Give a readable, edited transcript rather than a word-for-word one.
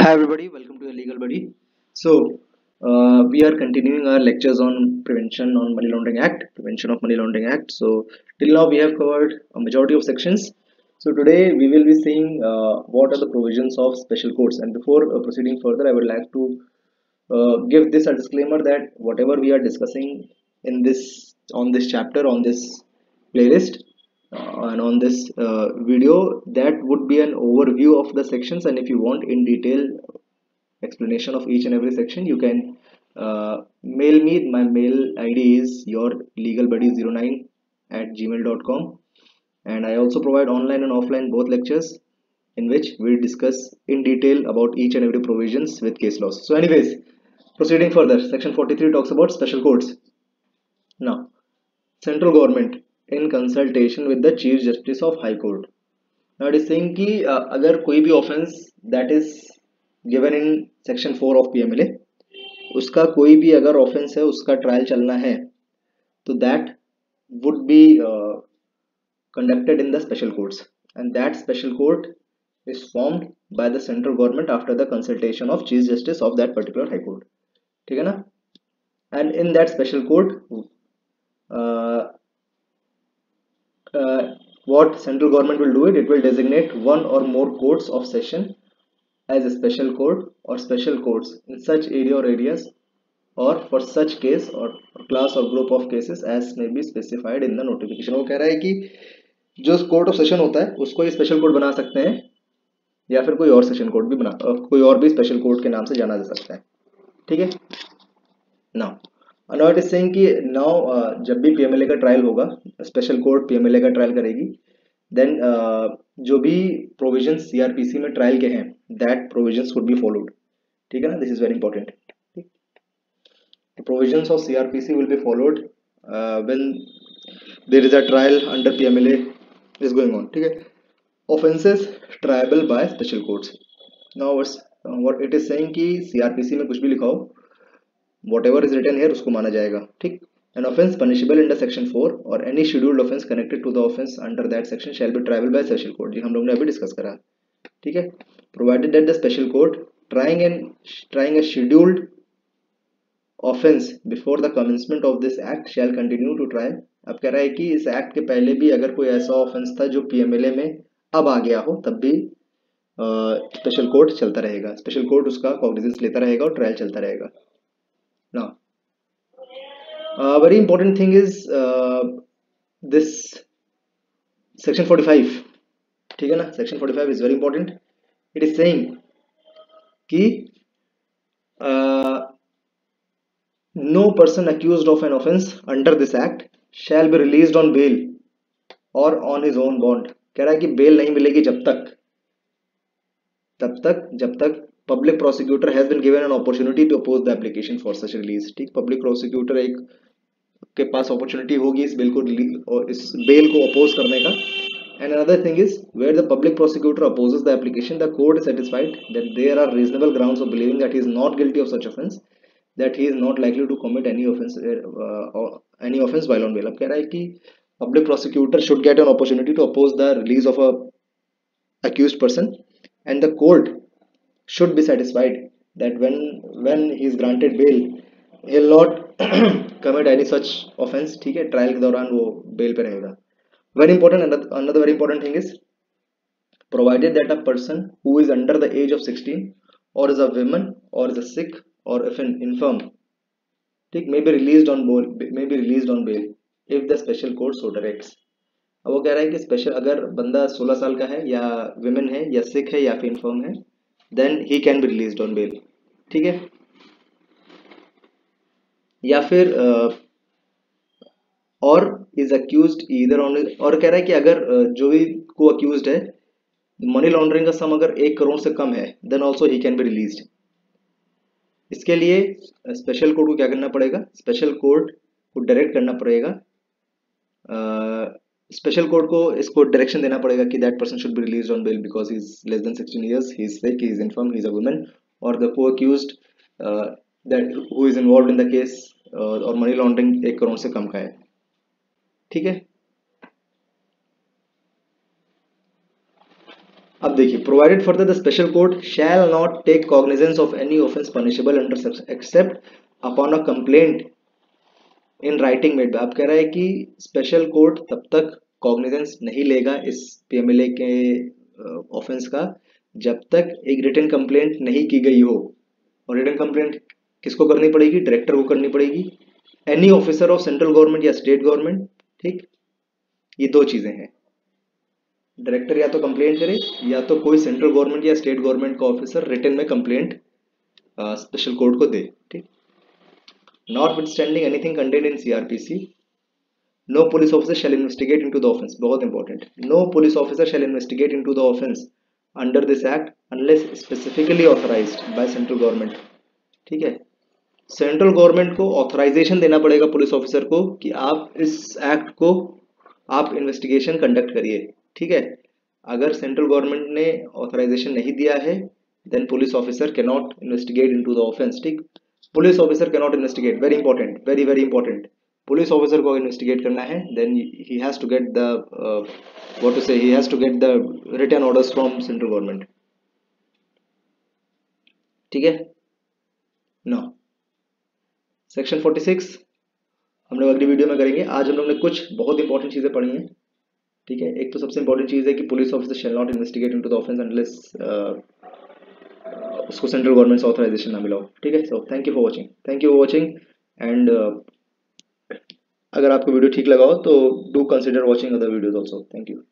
Hi everybody, welcome to a Legal Buddy. We are continuing our lectures on Prevention on Money Laundering Act, Prevention of Money Laundering Act. So till now we have covered a majority of sections. So today we will be seeing what are the provisions of special courts. And before proceeding further, I would like to give this a disclaimer that whatever we are discussing in this on this chapter on this playlist and on this video, that would be an overview of the sections, and if you want in detail explanation of each and every section, you can mail me. My mail id is yourlegalbuddy09@gmail.com, and I also provide online and offline both lectures in which we discuss in detail about each and every provisions with case laws. So anyways, proceeding further, section 43 talks about special courts. Now, central government in consultation with the chief justice of high court. Now it is saying कि अगर कोई भी offense that is given in section 4 of PMLA, उसका कोई भी अगर offense है, उसका trial चलना है, तो that would be conducted in the special courts, and that special court is formed by the central government after the consultation of chief justice of that particular high court. ठीक है ना? And in that special court, what central government will do it will designate one or more courts of session as a special court or special courts in such area or areas or for such case or class or group of cases as may be specified in the notification. वो कह रहा है कि जो court of session होता है उसको ये स्पेशल कोर्ट बना सकते हैं, या फिर कोई और सेशन कोर्ट भी बना कोई और भी स्पेशल कोर्ट के नाम से जाना जा सकता है. ठीक है. नाउ इट इज सेइंग कि नाउ जब भी पीएमएलए का ट्रायल होगा, स्पेशल कोर्ट पीएमएलए का ट्रायल करेगी, देन जो भी प्रोविजंस सीआरपीसी में ट्रायल के हैं that provisions would be followed. ठीक है ना? This is very important. The provisions of CRPC will be followed when there is a trial under PMLA is going on. ठीक है. Offenses triable by special courts. Now what it is saying कि CRPC में कुछ भी लिखा हो, whatever is written here उसको माना जाएगा. ठीक. An offense punishable under section 4 or any scheduled offense connected to the offense under that section shall be triable by special court. जी हम लोग ने अभी डिस्कस करा. ठीक है. Provided that the special court trying a scheduled offense before the commencement of this act shall continue to try. अब कह रहा है कि इस एक्ट के पहले भी अगर कोई ऐसा ऑफेंस था जो पीएमएलए में अब आ गया हो, तब भी स्पेशल कोर्ट चलता रहेगा. स्पेशल कोर्ट उसका कॉग्निजेंस लेता रहेगा और ट्रायल चलता रहेगा. Now very important thing is this section 45. ठीक है ना? Section 45 is very important. It is saying कि no person accused of an offense under this act shall be released on bail or on his own bond. कह रहा है कि bell नहीं मिलेगी जब तक public prosecutor has been given an opportunity to oppose the application for such release. ठीक. Public prosecutor एक के पास अपॉर्चुनिटी होगी इस बेल को अपोज करने का. And another thing is, where the public prosecutor opposes the application, the court is satisfied that there are reasonable grounds of believing that he is not guilty of such offense, that he is not likely to commit any offense while on bail. अब कह रहा है कि public prosecutor should get an opportunity to oppose the release of a accused person, and the court should be satisfied that when he is granted bail, he will not commit any such offense. ठीक है. Trial के दौरान वो bell पे रहेगा. Very important. Another very important thing is, provided that a person who is under the age of 16 or is a woman or is a sick or if an infirm, may be released on bail if the special court so directs. अब वो कह रहा है कि special अगर बंदा 16 साल का है या विमेन है या सिक है या फिर इन्फर्म है, then he can be released on bail. ठीक है. या फिर और इज अक्यूज्ड ईदर ऑन, और कह रहा है कि अगर जो भी को अक्यूज्ड है मनी लॉन्ड्रिंग का सम अगर 1 करोड़ से कम है, then also he can be released. इसके लिए स्पेशल कोर्ट को क्या करना पड़ेगा? स्पेशल कोर्ट को डायरेक्ट करना पड़ेगा. स्पेशल कोर्ट को इसको डायरेक्शन देना पड़ेगा कि that person should be released on bail because he is less than 16 years, he is sick, he is infirm, he is a woman, और the co accused that who is involved in the case और money laundering 1 crore से कम का है. ठीक है. अब देखिए, provided further the special court shall not take cognizance of any offence punishable under except upon a complaint in writing made. आप कह रहा है कि स्पेशल कोर्ट तब तक कॉग्निजेंस नहीं लेगा इस पीएमएलए के ऑफेंस का जब तक एक रिटन कंप्लेंट नहीं की गई हो। और रिटन कंप्लेंट किसको करनी पड़ेगी? डायरेक्टर को करनी पड़ेगी, any officer of central government या स्टेट गवर्नमेंट। ठीक, ये दो चीजें हैं, डायरेक्टर या तो कंप्लेंट करे या तो कोई सेंट्रल गवर्नमेंट या स्टेट गवर्नमेंट का ऑफिसर रिटन में कंप्लेंट स्पेशल कोर्ट को दे। ठीक, notwithstanding anything contained in CrPC, no police officer shall investigate into the offence. बहुत important, no police officer shall investigate into the offence under this act unless specifically authorised by central government. ठीक है, central government को authorisation देना पड़ेगा police officer को कि आप इस एक्ट को आप इन्वेस्टिगेशन कंडक्ट करिए। ठीक है, अगर सेंट्रल गवर्नमेंट ने ऑथराइजेशन नहीं दिया है then police officer can not investigate into the offence. ठीक, police officer can not investigate, very important, very very important. Police officer को इन्वेस्टिगेट करना है then he has to get the what to say, he has to get the written orders from central government. ठीक है, no section 46 हम लोग अगली video में करेंगे। आज हम लोग ने कुछ बहुत इंपॉर्टेंट चीजें पढ़ी हैं। ठीक है, एक तो सबसे इंपॉर्टेंट चीज है कि police officer shall not investigate into the offence unless उसको सेंट्रल गवर्नमेंट से ऑथराइजेशन ना मिला हो। ठीक है, so thank you for watching, thank you for watching. And अगर आपको वीडियो ठीक लगा हो तो do consider watching other videos also. Thank you.